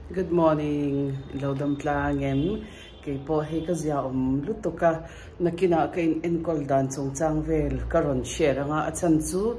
Good morning, Lodam Tlangem. Kay po hey kazya lutoka nakina kay enkol dan song changvel karon share nga atsan chu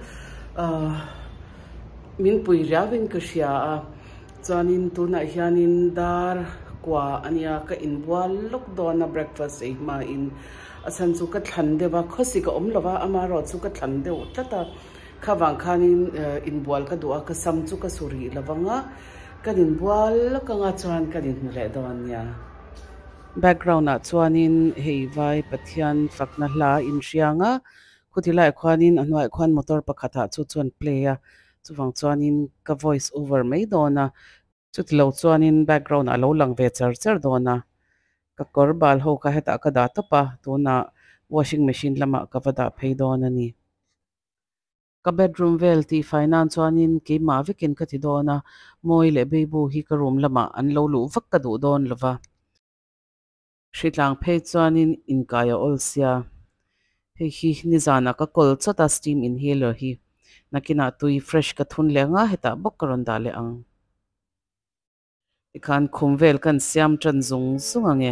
min pui rawin ka sia chanin tuna hianin dar kwa ania ka inwal lok do na breakfast e ma in atsan chu ka thande ba khosi ka omlova amaro chu ka thande utlata khawang khanin inwal ka duwa ka sam chu ka suri lawanga kanin bual ka nga chuan kanin le don ya background na chuanin hei vai pathian fakna hla in rianga khutila khwanin anwai khwan motor pakhatha chu chuan play a chuwang chuanin ka voice over mai dona chutlo chuanin background alo lang ve char dona ka korbal ho ka heta ka da topa tuna washing machine lama ka vada phei dona ni ka bedroom vel ti finance chuanin ke ma vekin ka ti dona moi le bebu hi ka room lama an lo lu vak ka du don lova Shitlang phei chuanin inkaya olsia hei hi nizana ka kol chota steam inhaler hi nakina tui fresh ka thun lenga heta bok karon dale ang ikhan khumvel kan siam tran zung sungange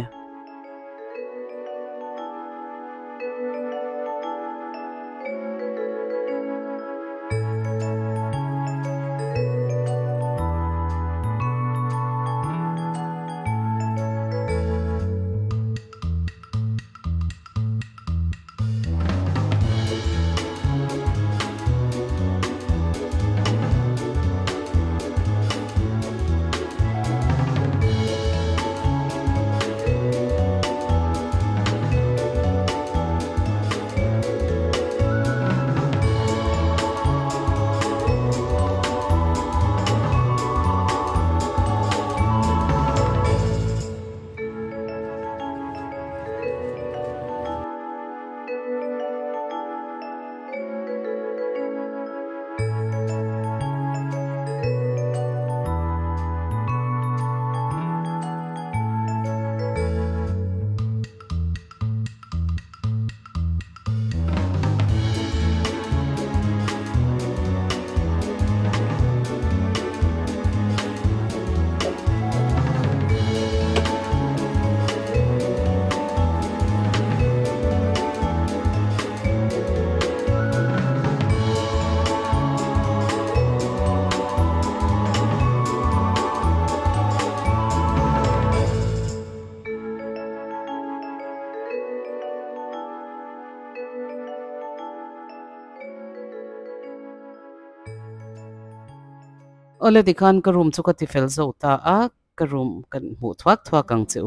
ole dikhan ka room chu ka ti fel zo ta a ka room kan mu thwak ang cheu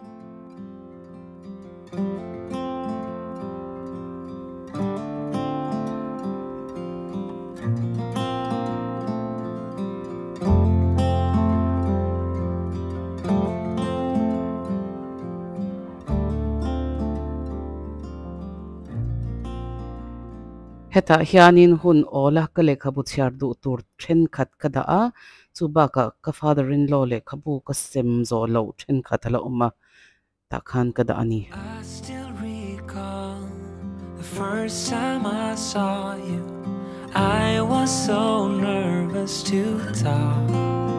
heta hianin hun ola ka lekha bu chhiar du tur then khat ka da a chuba ka father in law le khabu ka sem zo lo then khat la umma ta khan ka da ani I still recall the first time I saw you. I was so nervous to talk.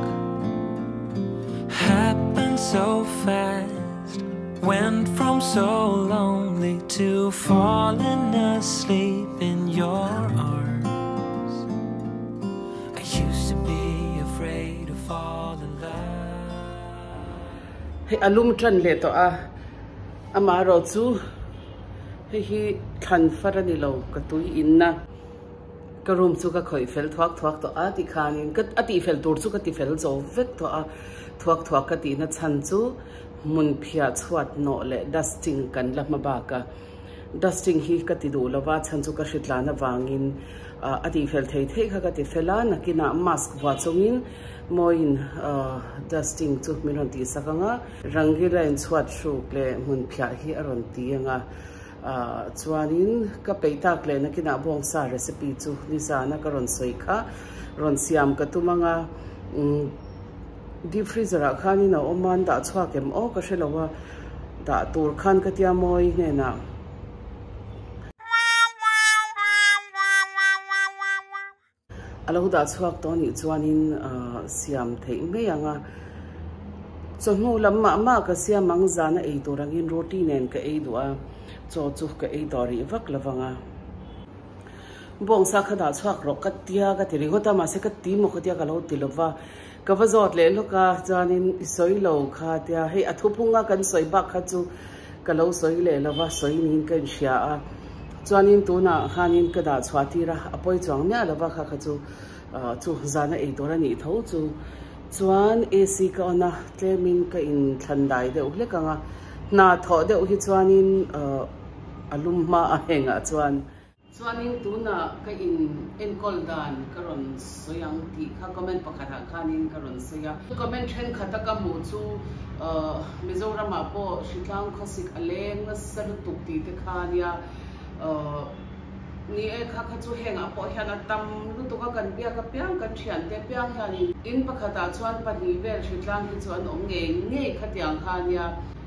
Happened so fast. Went from so lonely to falling asleep in your arms. I used to be afraid to fall in love. hei alum tran le to a amaro chu hi than farani lo ka tui inna ka room chu ka khoi fel thwak to a ti khanin ka ati fel tur chu ka ti fel zo vek to a thwak ka ti na chan chu mun phia chhuat no le dusting kan la ma ba ka dusting hi ka ti du lawa chan chu ka hritla na wangin ati fel thei kha ka ti fela nakina mask wa chungin moin dusting chu miron ti sakanga rangila in chhuat shruk le mun phia hi aron ti anga chuanin ka peitak le nakina bong sa recipe chu ni sana ka ron soi kha ron siam ka tumanga deep freezer a khani na oman da chwa kem o ka shelawa da tur khan ka tia moi ne na alahu da chuak to ni chuanin siam thei me anga so nu lamma ma ka sia mangzana ei torangin roti nen ka ei dua cho chu ka ei dori vak lawanga bong sa khada chhak ro ka tia ka tiri gota ma se ka ti mo khatia ka lo tilova ka vazot le loka janin soilo kha tia hei athupunga kan soiba kha chu ka lo soile lawa soinin kan sha a chuanin tuna khanin ka da chwati ra apoi chang nya lawa kha kha chu chu zana ei dorani tho chu chuan AC ka ona tlemin ka in thandai de ule ka nga na tho de hi chuanin alumma a henga chuanin tuna ka in enkol dan karon soyang ti kha comment pakhatha khanin karon soya comment then khata ka mu chu Mizoram po shitlang khosik aleng na sar tukti te khania ni e kha chu henga po hian atam lu to ka kan bia ka piang kan thian te piang hani in pakhata chuan pani vel shitlang hi chuan ong nge khatiang khania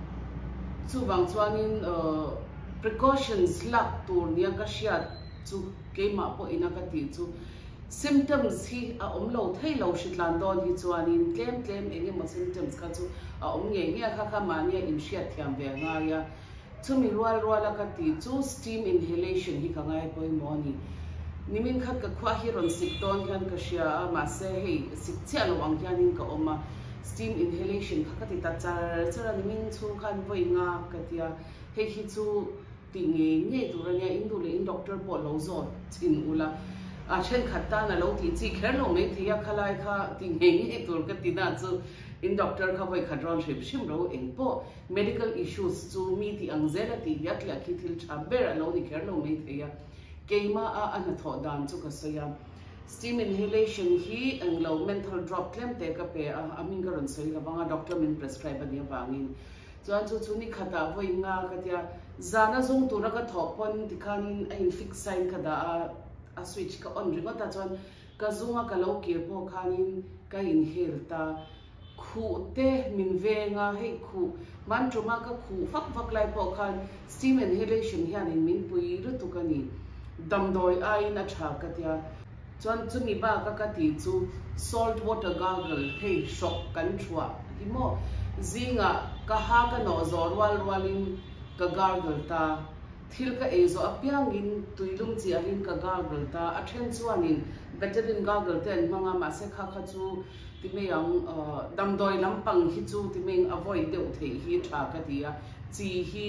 chuwang chuanin precautions lak tur nia ka shiat chu keima po ina ka ti chu symptoms hi a omlo thailo shitlan don hi chuanin tlem enge mo symptoms ka chu a om nge kha mania in shiat thiam ve nga ya chumi rual ka ti chu steam inhalation hi ka ngai poi moni nimin khat ka khwa hi ron sik ton khan ka shia ma se hei sik chia lo ang hianin ka oma steam inhalation kha ka ti ta chara nimin chu khan voi nga ka tia hei hi chu ti nge turania indu le in doctor po lo zo chin ula a chen khata na lo ti chi kher lo me thia khalai kha ti nge tur ka ti na chu in doctor kha voi khadron shim ro eng po medical issues chu mi ti angzela ti yak la ki thil chaber lo ni kher lo me thia keima a an tho dan chu ka soya steam inhalation hi anglo mental drop claim te ka pe amin garon soi la banga doctor min prescribe ani wangin chuan chu ni khata voi nga ka tia zana zung tu ra ka thopon tikhanin ai fix sign ka da a switch ka on ringa ta chuan ka zunga ka lo kir po khanin ka inhale ta khu te min venga hei khu man truma ka khu fak lai po khan steam inhalation hian in min pui ru tu ka ni damdoi ai na tha ka tia chuan chumi ba ka ti chu salt water gargle hei shock kan thua imo zinga ka ha ka no zor walin ka gargle ta thil ka ezo apyangin tuilum chi alin ka gargle ta athen chuanin veteran gargle ten manga ma se kha chu timeyang damdoi lampang hi chu timeng avoid deu thei hi tha ka tia chi hi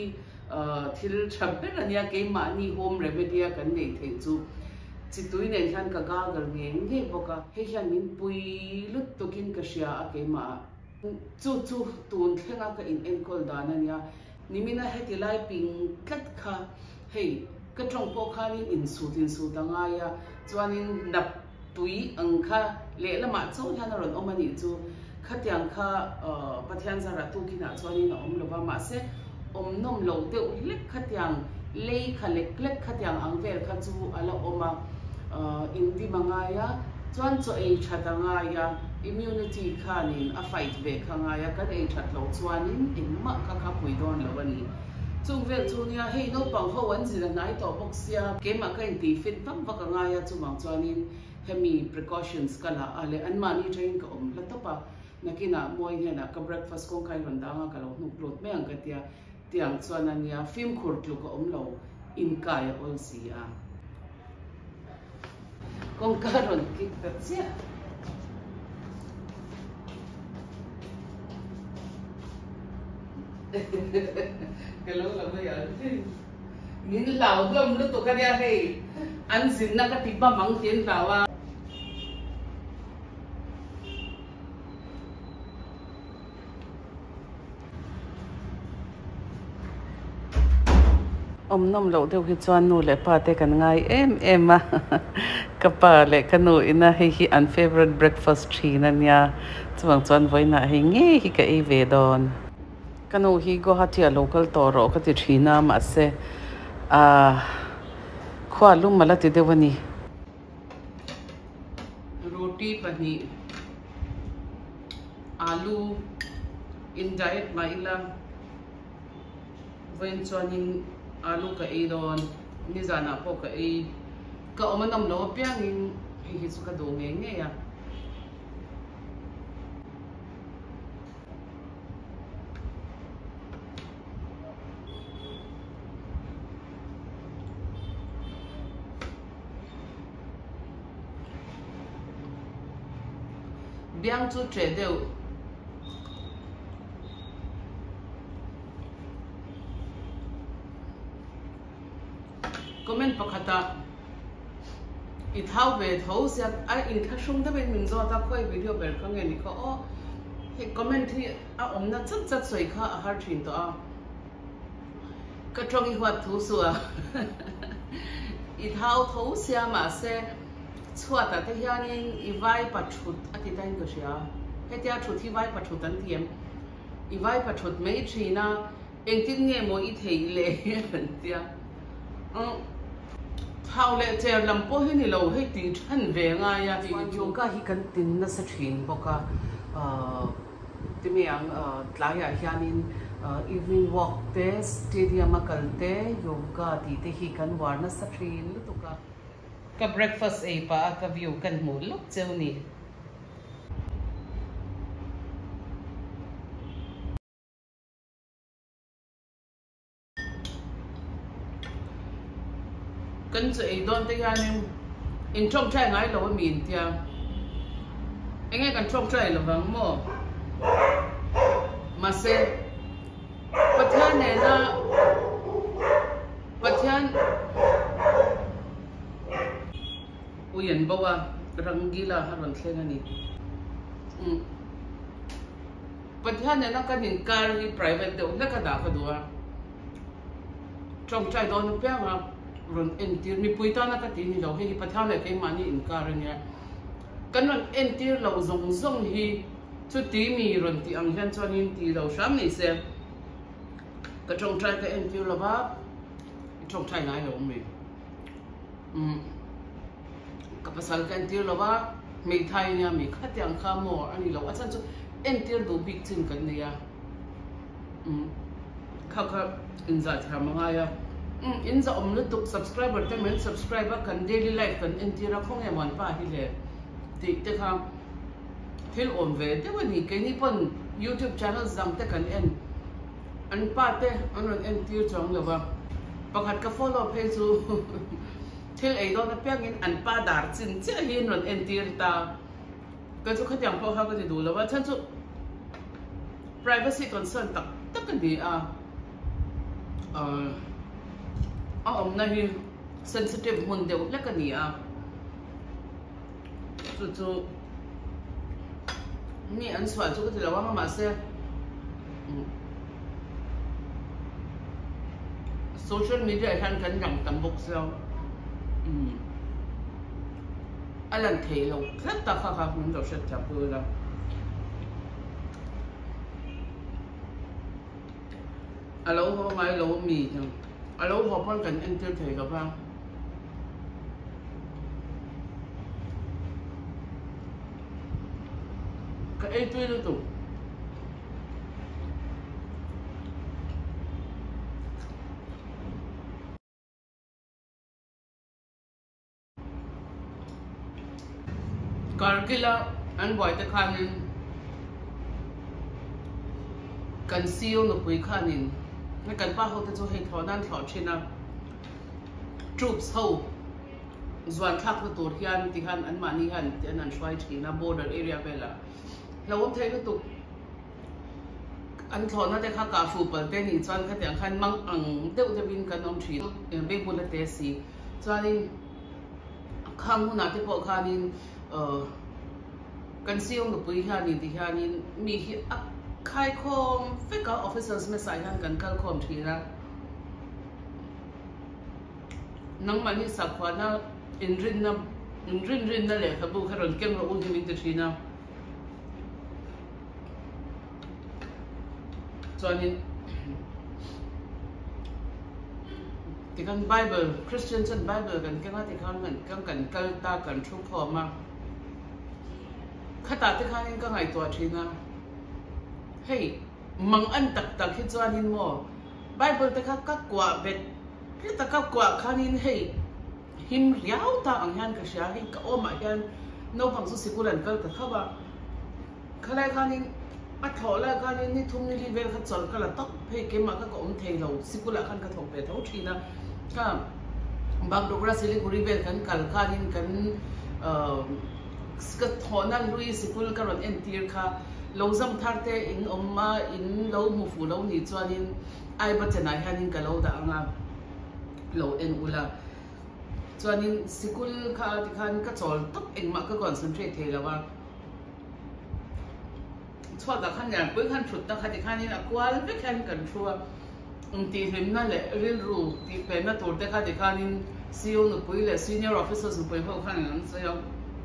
thil thaber ania ke ma ni home remedy kan nei thei chu chi tuine khan ka gargle nge boka he hian min pui lut tokin ka sia a ke ma chu tun thlenga ka in enkol danania nimina hetilai ping tlat kha hei ka trong po khanin in su danga ya chuanin nap tui angkha le lama chu hian ron omani chu khatiang kha pathian zara tu kina chuanin om lova ma se om nom lo deu lek khatiang lei khalek khatiang angvel kha chu ala oma indi mangaya chuan cho ei thatanga ya immunity khanin a fight ve khanga ya kan ei that lo chuanin inma kha pui don lawani chung vel chunia hei no pang ho wan zira nai to boxia ke ma ka ti fit tam vakanga ya chumang chuanin hemi precautions kala ale anmani train ka om latopa nakina moi hena ka breakfast kong kai randanga ka lo nuk lot me ang ka tia tiang chuanania film khur tlu ka om lo in kai ol sia kong karon ki tatsia hello lama ya min lao gam lu to ka dia hei an sin na ka tipa mang tien lawa om nom lo deu hi chuan nu le pa te kan ngai em a ka pa le kanu ina hi an favorite breakfast thina nia chuang chuan voina hi nge hi ka e ve don kanu hi Guwahati local toro ka ti thina ma se khwa lum mala ti dewani roti pani alu in diet maila voin chuanin alu ka e don ni zana po ka e ka omanam lo piangin hi su ka do nge ya biang chu tre deu comment pakhata it how về thấu sẽ ai in khá sung đó bên mình do ta quay video về không nghe có ô cái comment thì ông nó rất rất sôi khá har chuyện đó cái trong cái hoạt thú sủa it how thấu sẽ mà sẽ chua ta thế hiện in vai bắt chut ở cáiတိုင်းcái gì cái tia chut thì vai bắt chut tận tiệm vai bắt chut mấy chuyện na anh tin nghe mỗi ít thấy lệ tia thao lệ chơi làm po hết lâu hết tiếng chân về ngay ya yoga hi kan tin na sa thin boka timi ang tlaya hianin evening walk te stadium akal te yoga ti te hi kan war na sa thin lutuka ka breakfast e pa ka view kan mu luk cheu ni跟住誒當啲人in trong trai ngay lâu miền tia anh nghe cần trong trai là vắng mò mà xem bắt thiên này là bắt thiên uyen bawa răng gila haron khen anh bắt thiên này là cái những car private đâu nó cái nào cái đó trong trai đó nó bé mà run entir mi puita na ka ti ni lo hi patha le ke mani in kar nya kan run entir lo zong zong hi chu ti mi run ti ang hian chuan in ti lo sam ni se ka trong trai ka entir lo ba trong trai nai lo mi ka pasal ka entir lo ba mi thai nya mi khat yang kha mo ani lo a chan chu entir do big chin kan ni ya kha in za tha ma ya in za om lutuk subscriber te men subscriber kan daily life kan intira khong emon pa hi le ti te kha thil om ve te wani ke ni pon YouTube channel zam te kan en an pa te anon en tir chong lova pakhat ka follow page chu thil ei do na pyang in an pa dar chin che hi non en tir ta ka chu khatyang po ha ka ti du lova chan chu privacy concern tak kan di ông này sensitive muốn đều là cái gì chú mi ăn xoài chú có thể là mà xem social media hàng cái nhầm tầm bốc sao anh làm thế luôn rất ta khá khá muốn đọc sách chạp bữa đâu alo hôm mai alo mì thôi alo họ phân cảnh anh tiêu thầy gặp không cái ấy tuy được tụ còn cái là anh gọi tới khăn cần siêu nó quý khăn nhìn cái cần ba hôm tới cho hệ thống đang thảo trên nào troops hậu doan thắc với tổ hiền thì hắn anh mani hắn thì anh xoay chỉ na border area về là lâu ông thấy cái tục anh thọ nó để khắc cả phụ bẩn tên thì cho anh cái tiếng hắn mang ăn đềuจะ biên cần ông chỉ bên buôn tế sĩ cho nên khăm hôm nào thì bộ khăn nên cần siêu nó quý hắn thì hắn mi khai khom phải có officers mới sai hắn cần khai khom thì ra nang mani sakwa na inrin na le thabu kharon kem ro ul himin te thina chuanin tikan bible christian chan bible kan kema tikan kan kal ta kan thu khoma khata te khanin ka ngai to thina hey mang an tak hi chuanin mo bible te kha ka kwa bet cái ta cao quả khăn in hay him riau ta ang han ka sha hi ka o ma hian no phang su sikulan kal ta khawa khalai khăn in a thola khăn in ni thum ni livel kha chol kala tak phe ke ma ka ko om thei lo sikula khan ka thong pe tho thina ka bang dogra siliguri vel kan kal khăn in kan ska thona lui sikul karon entir kha lo zam thar te in omma in lo mu fu lo ni chuanin ai ba chana hanin ka lo da anga lo en ula chuanin sikul kha ti khan ka chol top eng ma ka concentrate the lawa chwa da khan yan pui khan thut ta kha ti khanin akwal ve khan kan thua ti him na le ril ru ti pe na tur te kha ti khanin CEO no pui le senior officers no pui ho khan an sa yo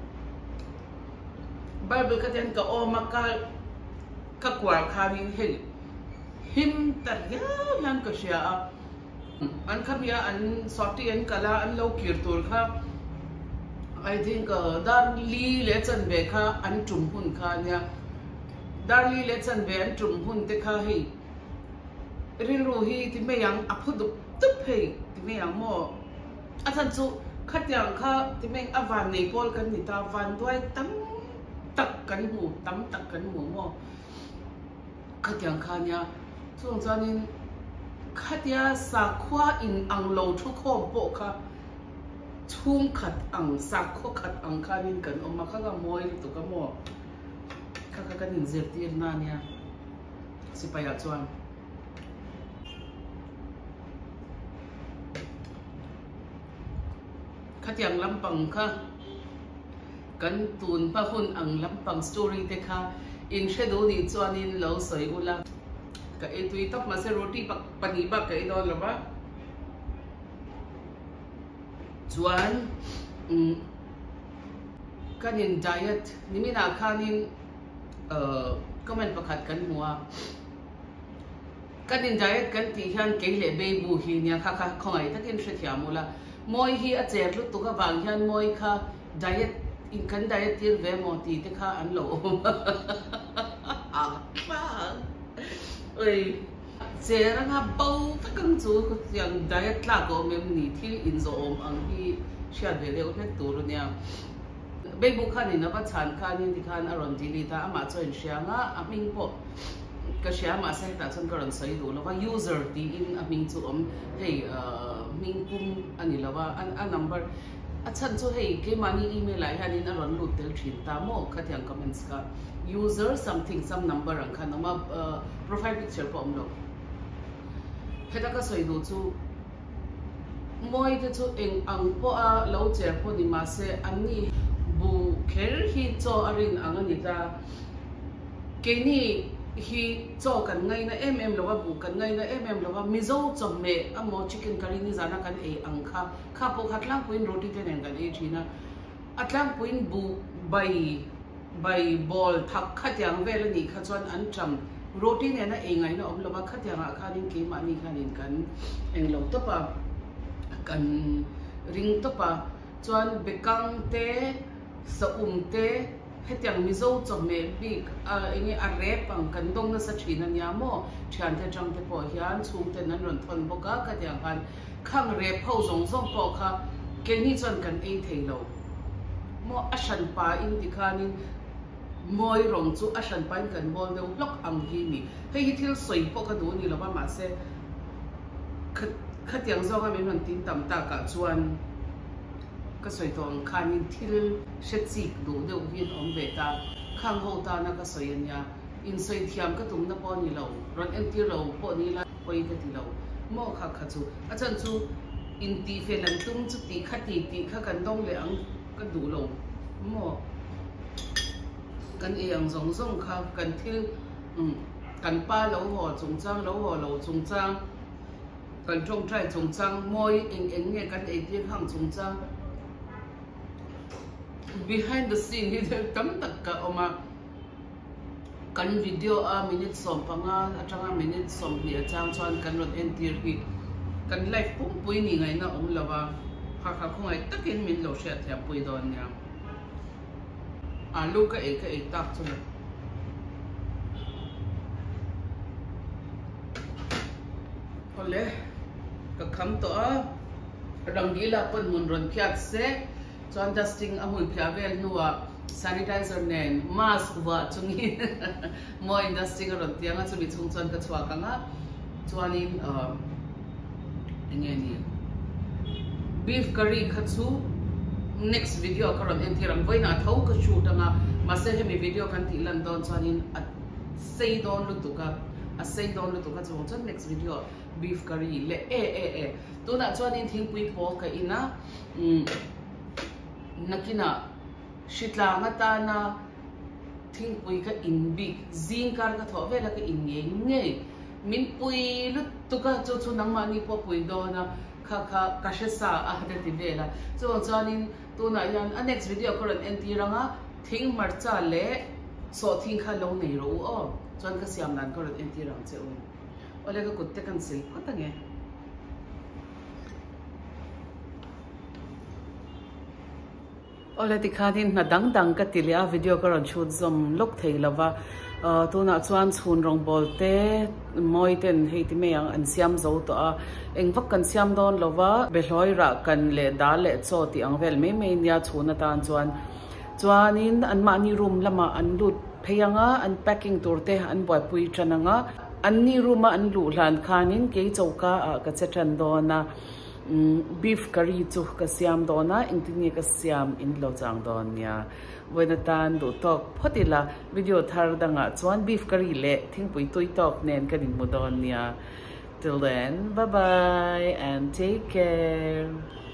Bible ka ten ka o maka ka kwar khanin hel him tar ya yan ka shia an khamia an softy an kala an lo kirtur kha I think dar li le chan be kha an tum hun kha nya dar li le chan be an tum hun te kha hi rin ro hi ti me yang aphudu tup hei ti me yang mo athan chu khatyang kha ti me avan nei pol kan ni ta van doi tam tak kan mu tam tak kan mu mo khatyang kha nya chung chanin khatya sa khwa in ang lo thu khom po kha chung khat ang sa kho khat ang khanin kan oma kha ga moi tu ka mo kha ka kan in zer tir na nya sipaya chuan khatyang lampang kha kan tun pa hun ang lampang story te kha in shadow ni chuanin lo soi ula ka e tui top ma se roti pak pani ba ka e don laba chuan kanin diet nimina khanin comment pakhat kan mua kanin diet kan ti hian ke le be bu hi nya kha kha khongai takin she thiamula moi hi a cher lu tu ka wang hian moi kha diet in kan diet tir ve mo ti te kha an lo ơi chế ra nga bao tất cả chú yang diet là có mềm nỉ thi in zo ang hi share về leo hết tu rồi nha bên bục khan nó bắt chán khan thì khan aron đi ta ama cho in share nga aming po cái share mà sẽ ta chân cái sấy đủ là user đi in aming chú hey mình cũng anh là an number chân cho hey cái money email lại hay là aron lụt del chín ta mo cái tiếng comments ka user something some number ang khan mà profile picture po amlo heta ka soi do chu moi te chu eng ang po a lo che po ni ma se ani bu kher hi cho arin ang ani ta ke ni hi cho kan ngai na lo bu kan ngai na lo mizo chom me amo chicken curry ni zana kan e ang kha po khatlang puin roti te nen kan e thina atlang puin bu bai ball thak khatyang vel ni kha chuan an tram roti ne na engai na om lova khatyang a khanin ke ma ni khanin kan englo to pa kan ring to pa chuan bekang te sa te hetyang mizo chome big ini a rep ang kan dong na sa thina nya mo thian the tang te po hian chung te nan ron thon boka khatyang han khang rep ho zong zong po kha ke ni chuan kan e theilo mo ashan pa in dikhanin moi rong chu ashan pan kan bol de block ang hi ni hei thil soi po ka du ni lova ma se khatyang zo ga min tin tam ta ka chuan ka soi tong khanin thil shechi du de hin om ve ta khang ho ta na ka soi anya in soi thiam ka tum na po ni lo ron en ti lo po ni la poi ka ti lo mo kha kha chu achan chu in ti fe lan tum chu ti kha kan dong le ang ka du lo mo kan yang zong zong kha kan thil kan pa lo ho chung chang lo chung chang kan trong trai chung chang moi eng nge kan e ti hang chung chang behind the scene hi tam tak ka oma kan video a minute som panga atanga minute som ni achang chuan kan ron entir hi kan live pum pui ni ngai na om lawa kha khongai takin min lo sha thia pui don nya alu ka e tak chu ole ka kham to a rangila pon mun ron phiat se chuan dusting a hul phia vel nuwa sanitizer nen mask wa chungi moi dusting ron tianga chu bi chung chuan ka chua kanga chuanin nge ni beef curry khachu next video karon entirang boy na thau ka shoot nga mase hemi video kan ti lan don chanin a sei don lu tu ka a sei don lu tu ka chon next video beef curry le tu na chanin thing pui po ka ina nakina shitla nga ta na thing pui ka in big zing kar ka tho vela ka in nge min pui lu tu ka chu nang ma ni po pui do na ka shesa a hada ti vela so chanin tu na yan a next video karon enti ranga thing marcha le so thing kha lo nei ro o chon ka siam nan karon enti rang che o ole ka kutte kan sil ko tange ole ti khanin na dang ka tilia video karon shoot zom lok thei lawa tu na chuan chhun rong bolte moi ten hei ti me ang an siam zo to a eng vak kan siam don lova beloi ra kan le da le cho ti ang vel me nia chhuna tan chuanin an ma ni room lama an lut pheyanga an packing turte an boy pui chananga an ni room an lu hlan khanin ke chauka ka chetran dona beef curry chu ka siam dona ingtini ka siam in lo chang don nia when tan do talk photila video thar danga chuan beef curry le thingpui toi talk nen ka din modon nia till then bye bye and take care.